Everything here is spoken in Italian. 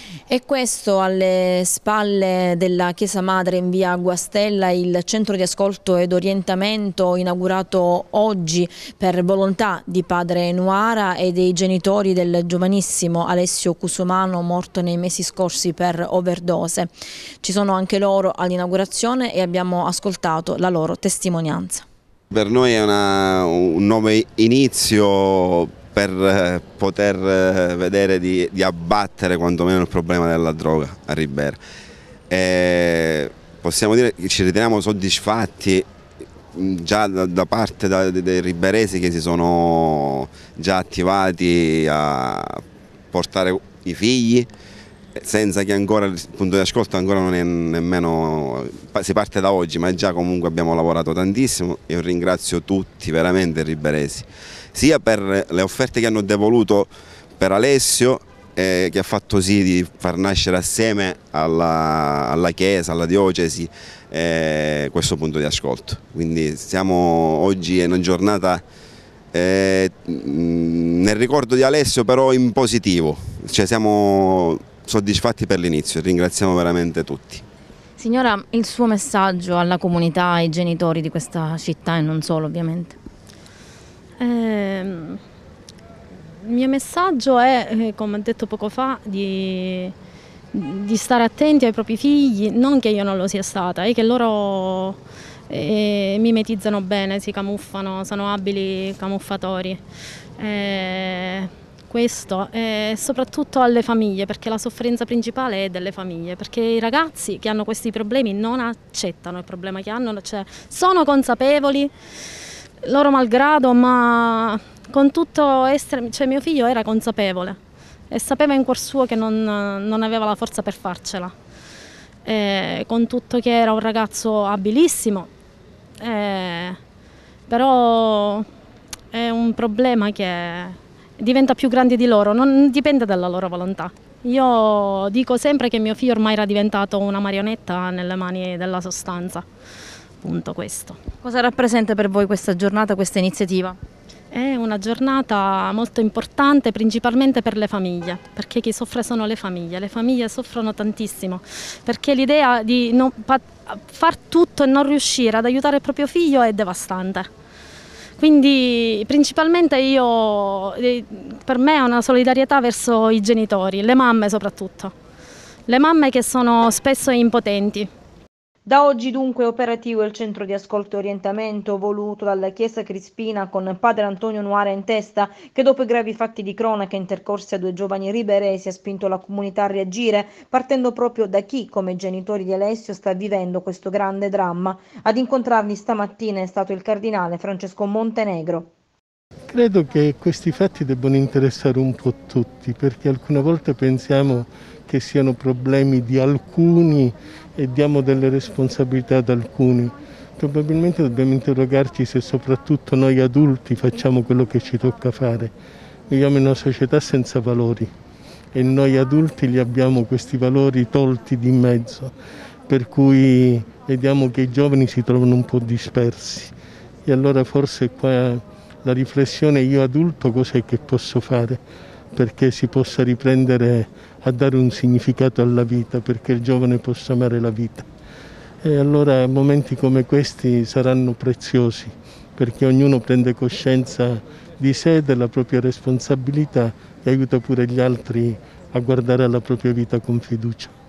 E questo alle spalle della Chiesa Madre in via Guastella, il centro di ascolto ed orientamento inaugurato oggi per volontà di padre Nuara e dei genitori del giovanissimo Alessio Cusumano morto nei mesi scorsi per overdose. Ci sono anche loro all'inaugurazione e abbiamo ascoltato la loro testimonianza. Per noi è un nuovo inizio per poter vedere di abbattere quantomeno il problema della droga a Ribera. Possiamo dire che ci riteniamo soddisfatti già da parte dei riberesi che si sono già attivati a portare i figli, senza che ancora il punto di ascolto ancora non è nemmeno, si parte da oggi, ma già comunque abbiamo lavorato tantissimo. Io ringrazio tutti veramente i riberesi, sia per le offerte che hanno devoluto per Alessio, che ha fatto sì di far nascere assieme alla Chiesa, alla diocesi, questo punto di ascolto. Quindi siamo oggi in una giornata nel ricordo di Alessio, però in positivo, cioè siamo soddisfatti per l'inizio, ringraziamo veramente tutti. Signora, il suo messaggio alla comunità, ai genitori di questa città e non solo ovviamente? Il mio messaggio è, come ho detto poco fa, di stare attenti ai propri figli, non che io non lo sia stata, è che loro mimetizzano bene, si camuffano, sono abili camuffatori. Questo e soprattutto alle famiglie, perché la sofferenza principale è delle famiglie, perché i ragazzi che hanno questi problemi non accettano il problema che hanno, cioè sono consapevoli loro malgrado, ma con tutto essere, cioè mio figlio era consapevole e sapeva in cuor suo che non aveva la forza per farcela, con tutto che era un ragazzo abilissimo, però è un problema che diventa più grande di loro, non dipende dalla loro volontà. Io dico sempre che mio figlio ormai era diventato una marionetta nelle mani della sostanza, appunto questo. Cosa rappresenta per voi questa giornata, questa iniziativa? È una giornata molto importante principalmente per le famiglie, perché chi soffre sono le famiglie soffrono tantissimo, perché l'idea di far tutto e non riuscire ad aiutare il proprio figlio è devastante. Quindi principalmente per me è una solidarietà verso i genitori, le mamme soprattutto, le mamme che sono spesso impotenti. Da oggi dunque è operativo il centro di ascolto e orientamento voluto dalla Chiesa Crispina con padre Antonio Nuara in testa, che dopo i gravi fatti di cronaca intercorsi a due giovani riberesi ha spinto la comunità a reagire, partendo proprio da chi, come i genitori di Alessio, sta vivendo questo grande dramma. Ad incontrarli stamattina è stato il cardinale Francesco Montenegro. Credo che questi fatti debbano interessare un po' tutti, perché alcune volte pensiamo che siano problemi di alcuni e diamo delle responsabilità ad alcuni. Probabilmente dobbiamo interrogarci se soprattutto noi adulti facciamo quello che ci tocca fare. Viviamo in una società senza valori e noi adulti li abbiamo questi valori tolti di mezzo, per cui vediamo che i giovani si trovano un po' dispersi. E allora forse qua la riflessione, io adulto cos'è che posso fare perché si possa riprendere a dare un significato alla vita, perché il giovane possa amare la vita. E allora momenti come questi saranno preziosi, perché ognuno prende coscienza di sé, della propria responsabilità e aiuta pure gli altri a guardare alla propria vita con fiducia.